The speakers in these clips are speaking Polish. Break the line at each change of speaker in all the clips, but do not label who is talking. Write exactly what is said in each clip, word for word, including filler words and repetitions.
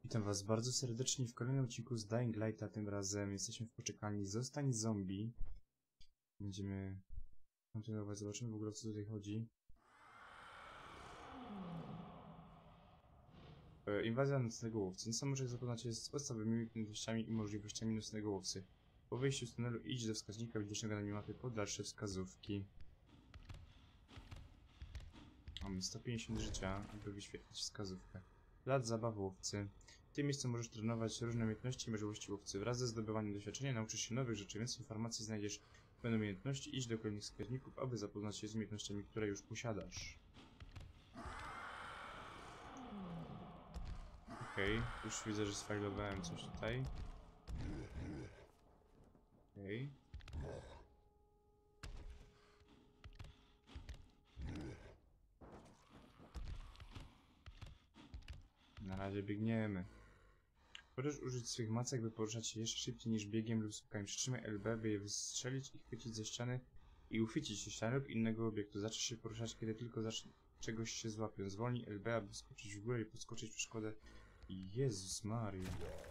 Witam was bardzo serdecznie w kolejnym odcinku z Dying Lighta. Tym razem jesteśmy w poczekalni Zostań Zombie. Będziemy kontynuować, zobaczymy w ogóle, o co tutaj chodzi. E, inwazja nocnego łowcy. Niesamowicie zapoznać się z podstawowymi umiejętnościami i możliwościami nocnego łowcy. Po wyjściu z tunelu idź do wskaźnika widocznego na minimapie po dalsze wskazówki. Mamy sto pięćdziesiąt życia, aby wyświetlić wskazówkę. Lat zabaw łowcy. W tym miejscu możesz trenować różne umiejętności i możliwości łowcy. Wraz ze zdobywaniem doświadczenia nauczysz się nowych rzeczy. Więcej informacji znajdziesz w menu umiejętności. Idź do kolejnych wskaźników, aby zapoznać się z umiejętnościami, które już posiadasz. Okej, okay. Już widzę, że sfailowałem coś tutaj. Okej. Okay. Na razie biegniemy. Możesz użyć swych macek, by poruszać się jeszcze szybciej niż biegiem lub skokami. Przytrzymaj L B, by je wystrzelić i chwycić ze ściany i uchwycić się ściany lub innego obiektu. Zacznij się poruszać, kiedy tylko zacznie czegoś się złapią. Zwolnij L B, aby skoczyć w górę i podskoczyć przeszkodę. Jezus Maria.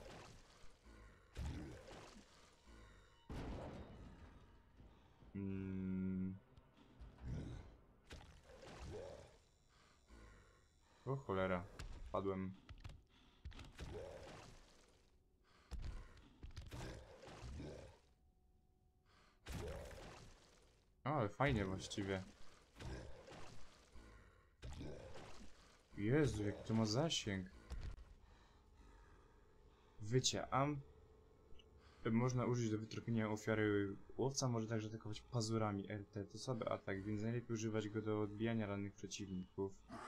Hmm. O cholera. Padłem. O, ale fajnie właściwie. Jezu, jaki to ma zasięg. Wycie am. Można użyć do wytropienia ofiary. Łowca może także atakować pazurami R T. To słaby atak, więc najlepiej używać go do odbijania rannych przeciwników.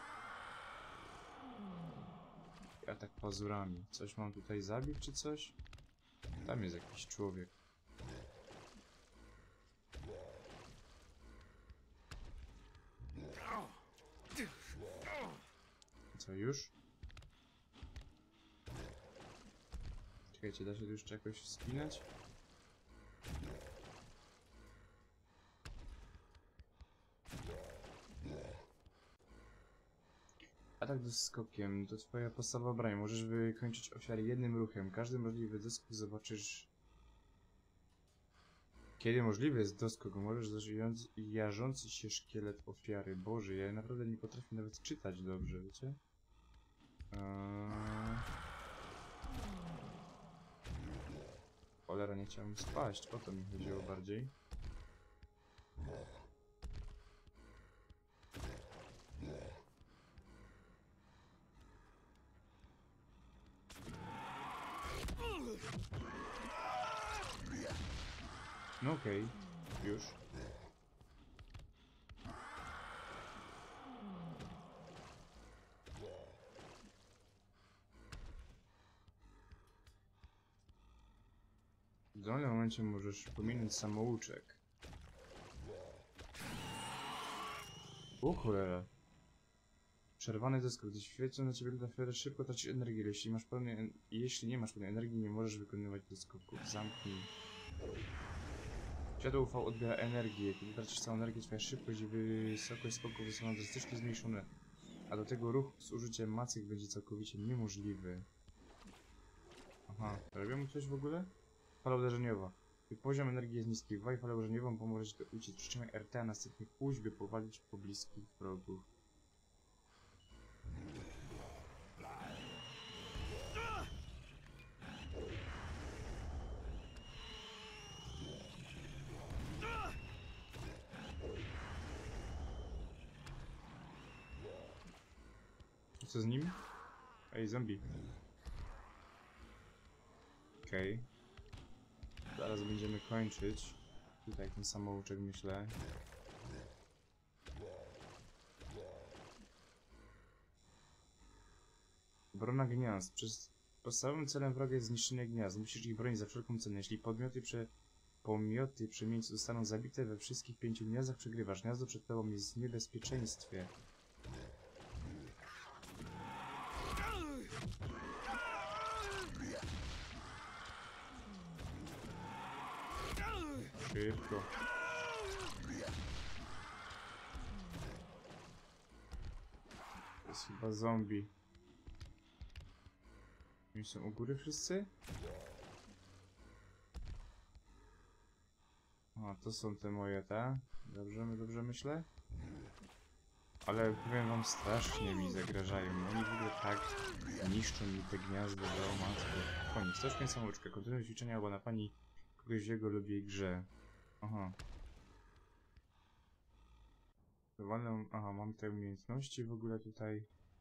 Atak pazurami. Coś mam tutaj zabić, czy coś? Tam jest jakiś człowiek. Co, już? Czekajcie, da się tu jeszcze jakoś wspinać? Atak doskokiem to twoja podstawowa broń. Możesz wykończyć ofiarę jednym ruchem. Każdy możliwy doskok zobaczysz... Kiedy możliwy jest doskok, możesz dożyjący jarzący się szkielet ofiary. Boże, ja naprawdę nie potrafię nawet czytać dobrze, wiecie? Eee... Cholera, nie chciałem spaść, o to mi chodziło bardziej. No okej, okay. Już. W danym momencie możesz pominąć samouczek. O cholera. Przerwany doskok. Gdy świecą na ciebie ofiarę, szybko tracisz energię. Jeśli masz pełnej, jeśli nie masz pełnej energii, nie możesz wykonywać doskoków. Zamknij. Światło U V odbiera energię. Kiedy tracisz całą energię, twoja szybkość i wysokość skoku zostaną drastycznie zmniejszone. A do tego ruch z użyciem macek będzie całkowicie niemożliwy. Aha, robię mu coś w ogóle? Fala uderzeniowa. Gdy poziom energii jest niski, wywaj falę uderzeniową, pomoże ci to uciec. Przytrzymaj R T, a następnie pójść, by powalić pobliskich wrogów. Co z nim? Ej, zombie. Okej. Okay. Zaraz będziemy kończyć. Tutaj ten samouczek, myślę. Obrona gniazd. Przez podstawowym celem wroga jest zniszczenie gniazd. Musisz ich bronić za wszelką cenę. Jeśli podmioty prze... pomioty przemieńcy zostaną zabite we wszystkich pięciu gniazdach, przegrywasz. Gniazdo przed tobą jest w niebezpieczeństwie. Szybko. To jest chyba zombie. Oni są u góry wszyscy? A, to są te moje, te? Dobrze, dobrze myślę? Ale powiem wam, strasznie mi zagrażają. Oni w ogóle tak niszczą mi te gniazda, że o matko. Koniec, też mieć samouczkę. Kontynuuj ćwiczenia albo na pani kogoś w jego lubiej grze. Aha. Aha, mam te umiejętności w ogóle tutaj.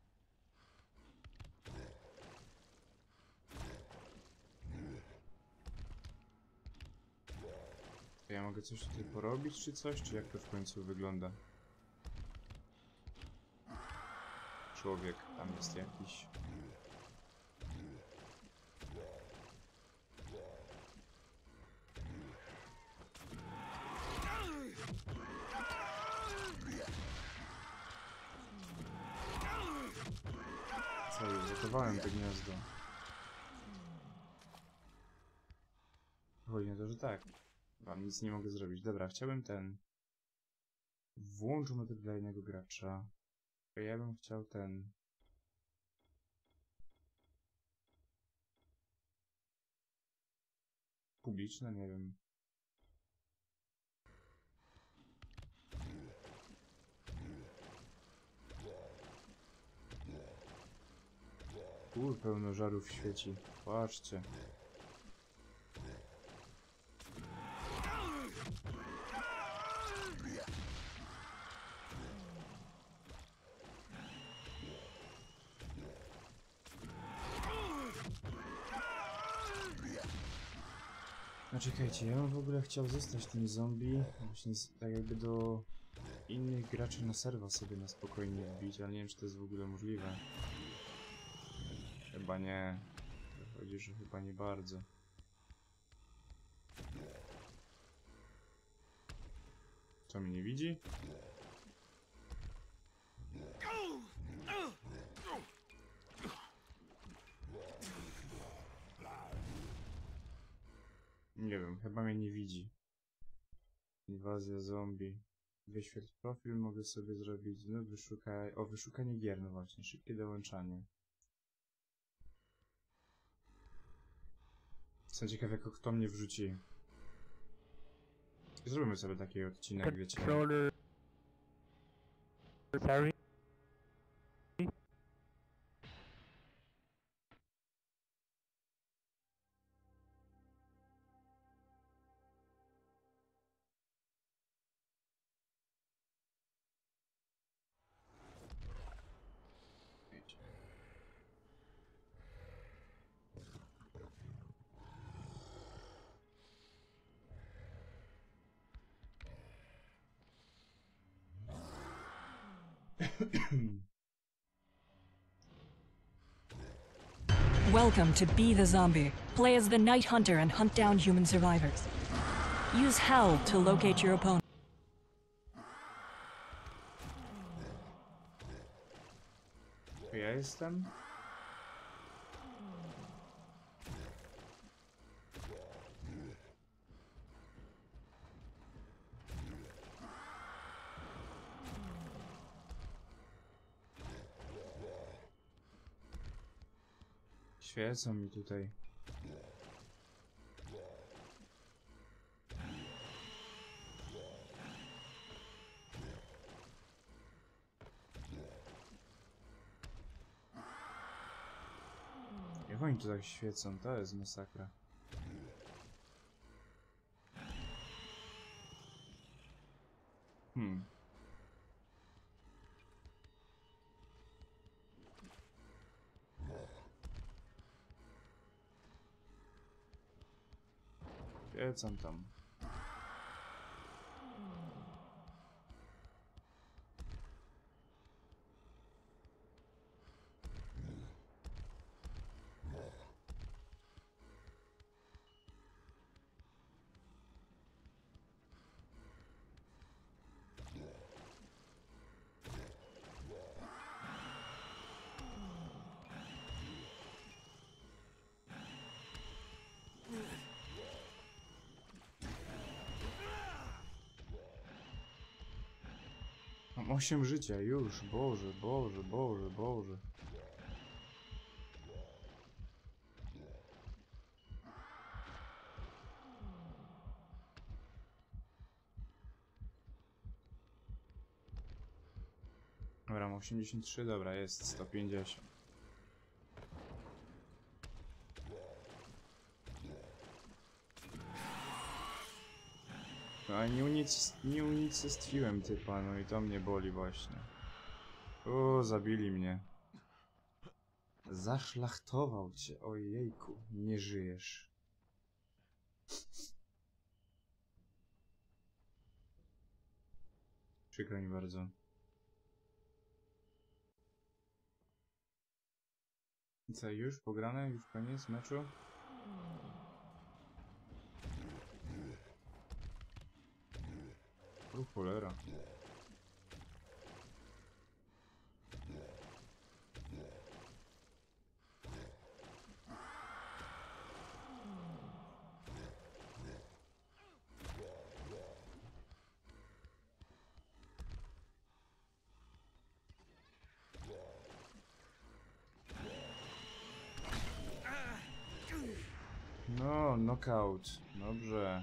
To ja mogę coś tutaj porobić, czy coś? Czy jak to w końcu wygląda? Człowiek tam jest jakiś. Co, już gotowałem to gniazdo. Chodzi na to, że tak. Wam nic nie mogę zrobić. Dobra, chciałbym ten... Włącz metodę dla innego gracza. Ja bym chciał ten... Publiczne, nie wiem. Kur, pełno żarów świeci. Patrzcie. No czekajcie, ja bym w ogóle chciał zostać tym zombie, właśnie z, tak jakby do innych graczy na serwa sobie na spokojnie wbić, ale nie wiem, czy to jest w ogóle możliwe. Chyba nie. Wychodzi, że chyba nie bardzo. Co, mnie nie widzi? Nie wiem, chyba mnie nie widzi. Inwazja zombie. Wyświetl profil mogę sobie zrobić. No wyszukaj. O, wyszukanie gier, no właśnie. Szybkie dołączanie. Jestem ciekaw, jak kto mnie wrzuci. Zrobimy sobie taki odcinek, wiecie.
Sorry.
Welcome to Be the Zombie. Play as the Night Hunter and hunt down human survivors. Use Howl to locate your opponent.
To ja jestem? Świecą mi tutaj. Jak oni tu tak świecą, to jest masakra. Hmm. Świecą tam. Mam osiem życia już, Boże, Boże, Boże, Boże. Dobra, mam osiemdziesiąt trzy, dobra, jest sto pięćdziesiąt. No ale nie, unic nie unicestwiłem typa, no i to mnie boli właśnie. O, zabili mnie. Zaszlachtował cię, ojejku, nie żyjesz. Przykro mi bardzo. I co, już pograne? Już koniec meczu? O cholera. No, knockout. Dobrze.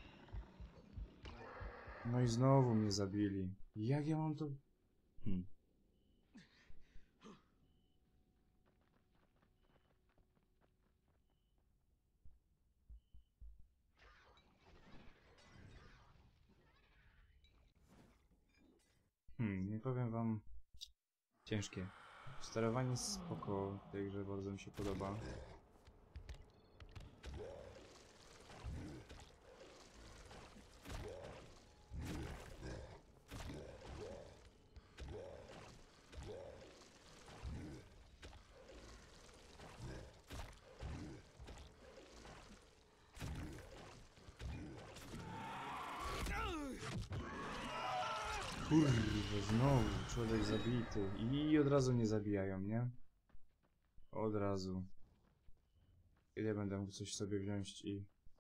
No i znowu mnie zabili. Jak ja mam to... Hmm. Hmm, nie powiem wam... Ciężkie. Sterowanie jest spoko w tej grze, bardzo mi się podoba. Kurwa, znowu człowiek zabity. I od razu nie zabijają, nie? Od razu. Ile będę mógł coś sobie wziąć i...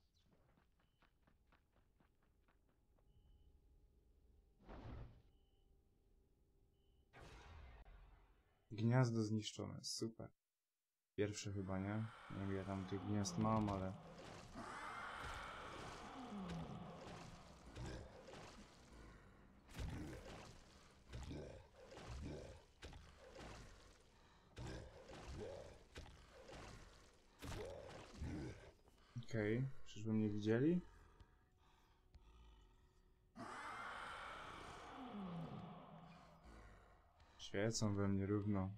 Gniazdo zniszczone, super. Pierwsze chyba, nie? Nie wiem, ja tam tych gniazd mam, ale... Okej, okay. Czyżby mnie widzieli? Świecą we mnie równo.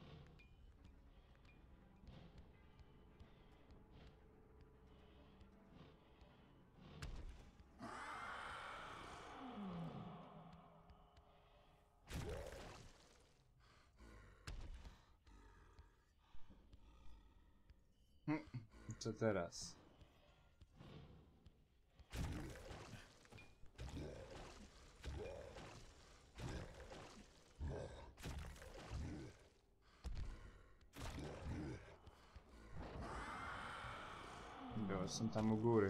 Hm, co teraz? Bo są tam u góry.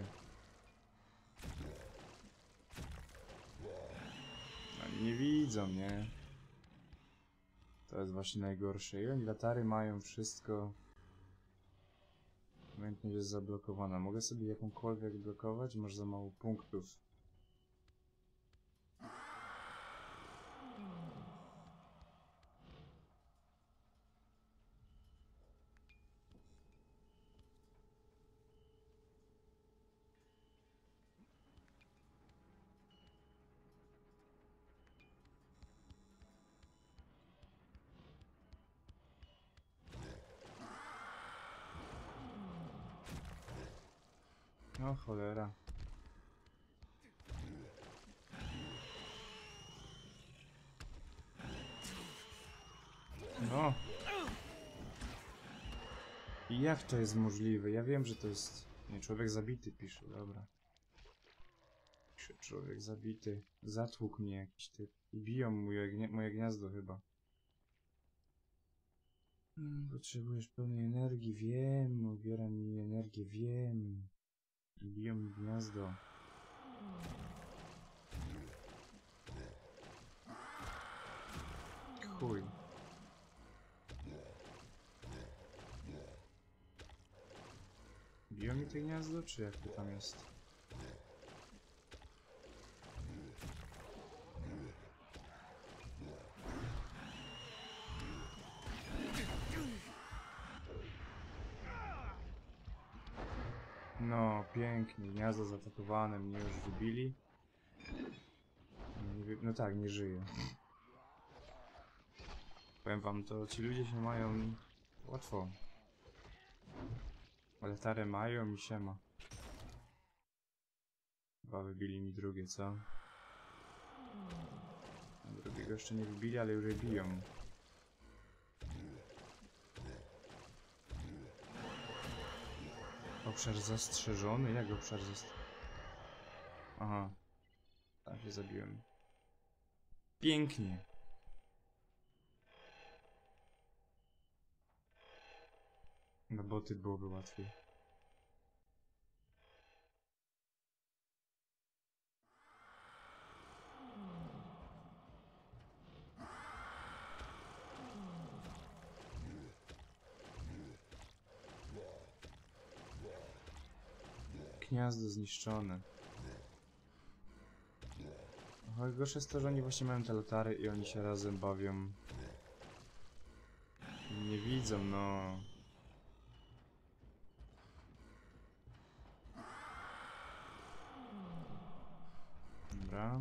No nie widzą, nie? To jest właśnie najgorsze. I oni latary mają wszystko. Umiejętność jest zablokowana. Mogę sobie jakąkolwiek blokować? Masz za mało punktów. No cholera. No. I jak to jest możliwe? Ja wiem, że to jest... Nie, człowiek zabity pisze, dobra. Pisze człowiek zabity. Zatłukł mnie jakiś typ. I biją moje, gnia moje gniazdo chyba. Hmm, potrzebujesz pełnej energii, wiem. Ubiera mi energię, wiem. Biją mi gniazdo. Chuj. Biją mi to gniazdo, czy jak to tam jest? No, pięknie. Gniazdo zaatakowane, mnie już wybili. Nie wy... No tak, nie żyje. Powiem wam, to ci ludzie się mają łatwo. Altarę mają i siema. Chyba wybili mi drugie, co? Drugiego jeszcze nie wybili, ale już je biją. Obszar zastrzeżony? Jak obszar zastrzeżony? Aha. Tam się zabiłem. Pięknie. Na boty byłoby łatwiej. Gniazdo zniszczone. Najgorsze jest to, że oni właśnie mają te latary i oni się razem bawią. Nie widzą, no. Dobra.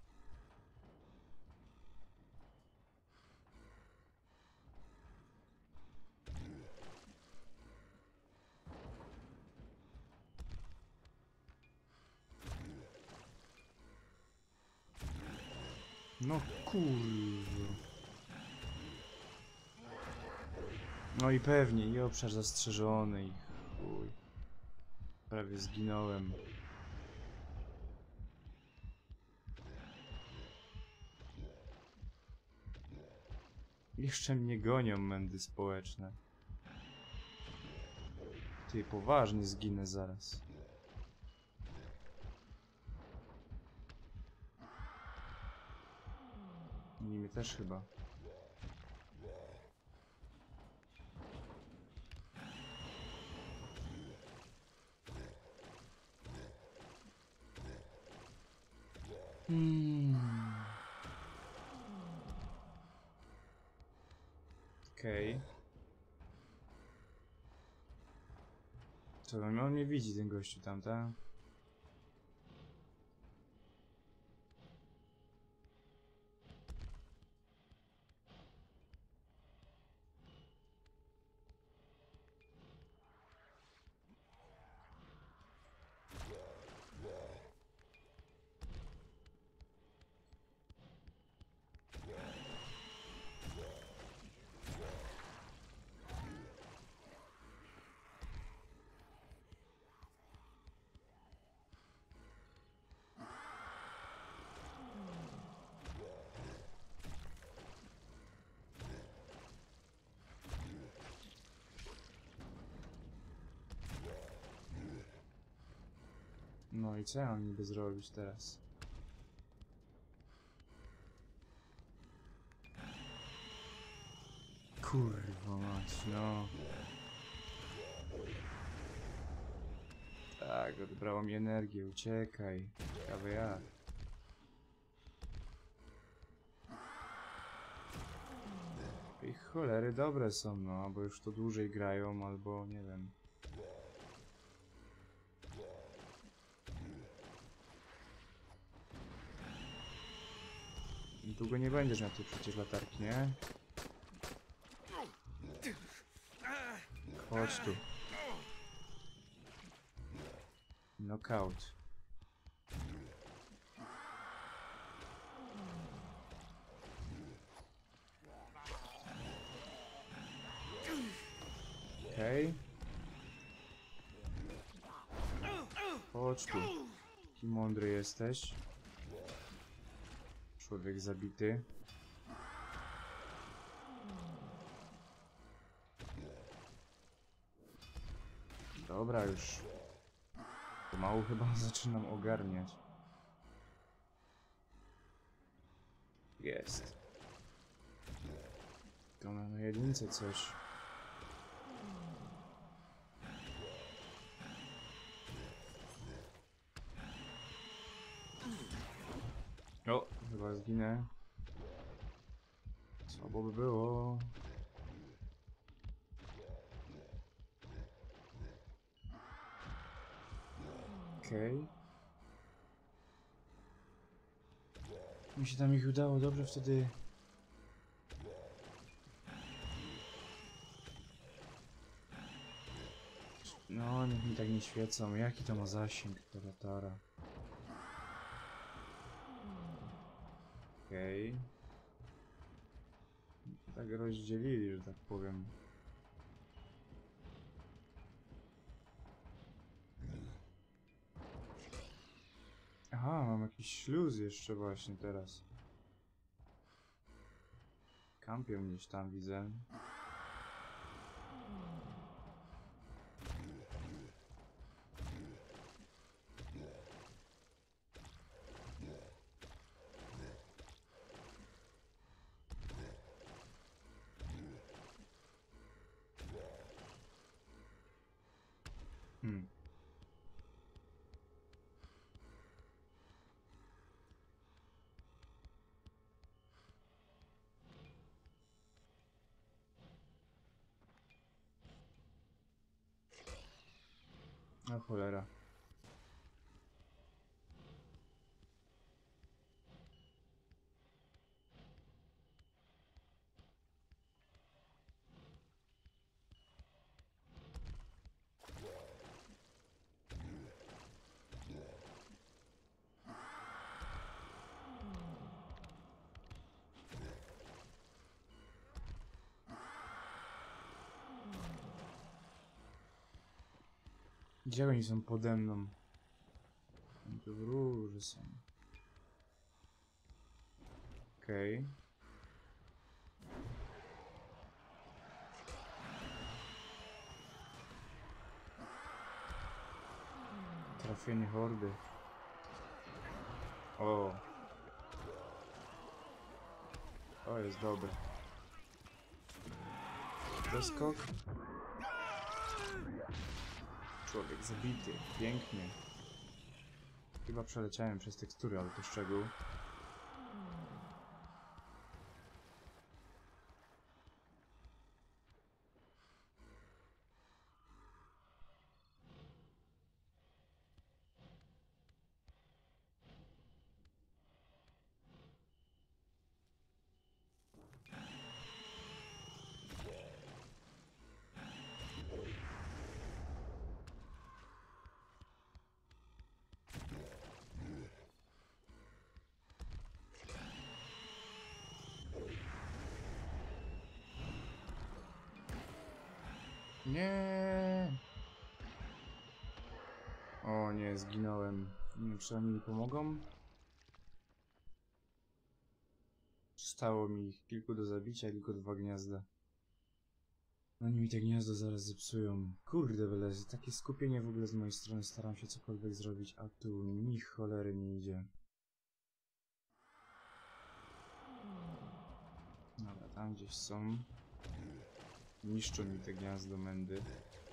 No kurwa. No i pewnie, i obszar zastrzeżony i chuj. Prawie zginąłem. Jeszcze mnie gonią mędy społeczne. Ty, poważnie zginę zaraz. I mnie też chyba. Hmm. Okej. Okay. Co, on mnie widzi, ten gościu tam, tak? No i co ja mam niby zrobić teraz? Kurwa mać, no. Tak, odebrało mi energię, uciekaj. Ciekawe jak. I cholery dobre są, no, albo już to dłużej grają, albo nie wiem. Długo nie będziesz miał tu przecież latarki, nie? Chodź tu. Knockout. Okej. Okay. Chodź tu. Jaki mądry jesteś. Człowiek zabity. Dobra już. Pomału chyba zaczynam ogarniać. Jest. To na jedynce coś. O, chyba zginę. Słabo by było. Okej. Mi się tam ich udało dobrze wtedy. No, niech mi tak nie świecą. Jaki to ma zasięg, ta latara? Okej. Tak rozdzielili, że tak powiem. Aha, mam jakiś śluz jeszcze właśnie teraz. Kampią gdzieś tam widzę. Hmm. O cholera. Gdzie oni są pode mną? Oni tu w róży są. Okej. Okay. Trafienie hordy. O. To jest dobre. Doskok. Człowiek zabity. Pięknie. Chyba przeleciałem przez tekstury, ale to szczegół. Nie. O nie, zginąłem. Nie wiem, czy oni mi pomogą? Stało mi ich kilku do zabicia, tylko dwa gniazda. Oni mi te gniazdo zaraz zepsują. Kurde belezy, takie skupienie w ogóle z mojej strony. Staram się cokolwiek zrobić, a tu ni cholery nie idzie. Dobra, tam gdzieś są. Niszczą mi te gniazdo mędy.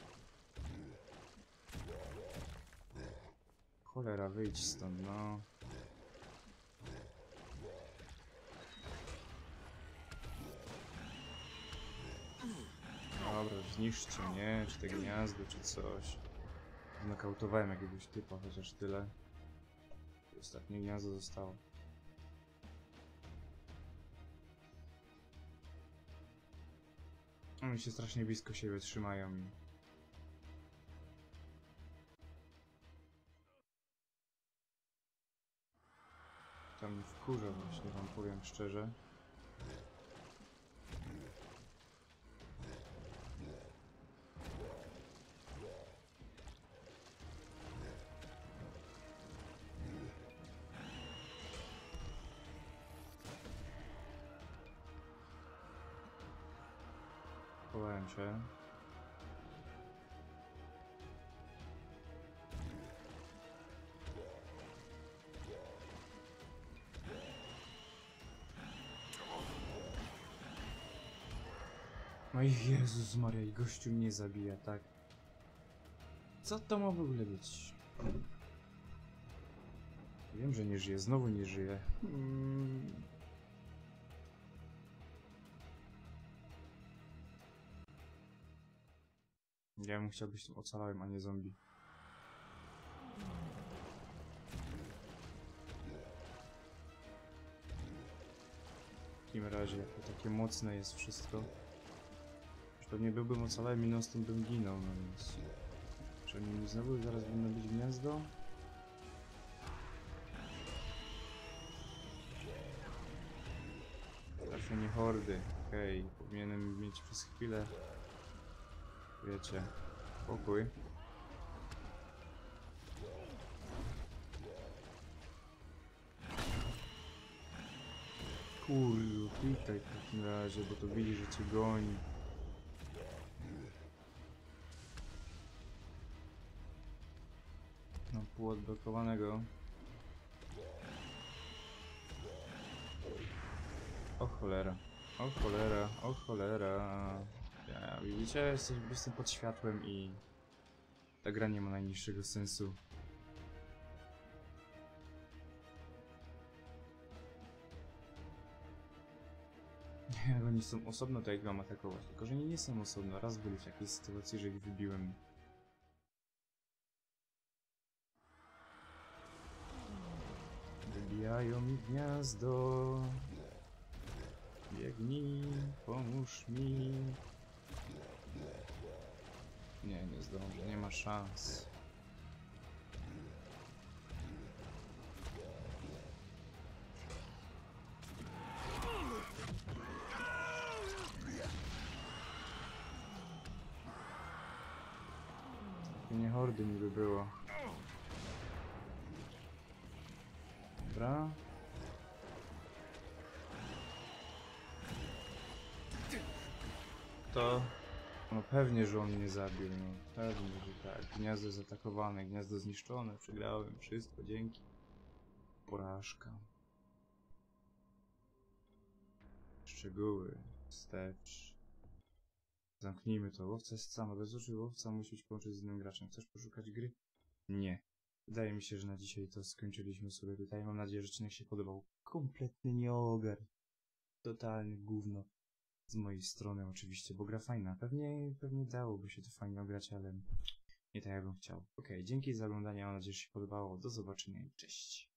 Cholera, wyjdź stąd, no. Dobra, zniszczcie mnie, czy te gniazdo, czy coś. Znakautowałem jakiegoś typa, chociaż tyle. Ostatnie gniazdo zostało. Oni się strasznie blisko siebie trzymają i... To mnie wkurza właśnie, wam powiem szczerze. Chowałem się. No i Jezus Maria, i gościu mnie zabija, tak? Co to ma w ogóle być? Wiem, że nie żyje, znowu nie żyje. Hmm. Ja bym chciał być tym ocalałym, a nie zombie. takim razie, to takie mocne jest wszystko. Już pewnie byłbym ocalałem i non-stop bym ginął, no więc... Czy oni mi znowu zaraz będą być gniazdo? Trafienie hordy. Okej, okay. Powinienem mieć przez chwilę... Wiecie... Pokój. Kurju, klikaj w takim razie, bo to widzi, że cię goni. No, pół odblokowanego. O cholera, o cholera, o cholera. Ja, widzicie, jestem, jestem pod światłem i ta gra nie ma najniższego sensu. Jak oni są osobno, to jak mam atakować. Tylko, że nie, nie są osobno. Raz byli w takiej sytuacji, że ich wybiłem. Wybijają mi gniazdo. Biegnij, pomóż mi. Nie, nie zdążę, nie ma szans. Nie hordy niby było. Dobra. To... No pewnie, że on mnie zabił, no. Pewnie, że tak. Gniazdo zaatakowane, gniazdo zniszczone, przegrałem, wszystko, dzięki. Porażka. Szczegóły. Wstecz. Zamknijmy to. Łowca jest sam, bez oczu łowca musi być połączyć z innym graczem. Chcesz poszukać gry? Nie. Wydaje mi się, że na dzisiaj to skończyliśmy sobie tutaj. Mam nadzieję, że odcinek się podobał. Kompletny nieogar. Totalny gówno. Z mojej strony oczywiście, bo gra fajna. Pewnie, pewnie dałoby się to fajnie ograć, ale nie tak jakbym chciał. Okej, dzięki za oglądanie. Mam nadzieję, że się podobało. Do zobaczenia i cześć.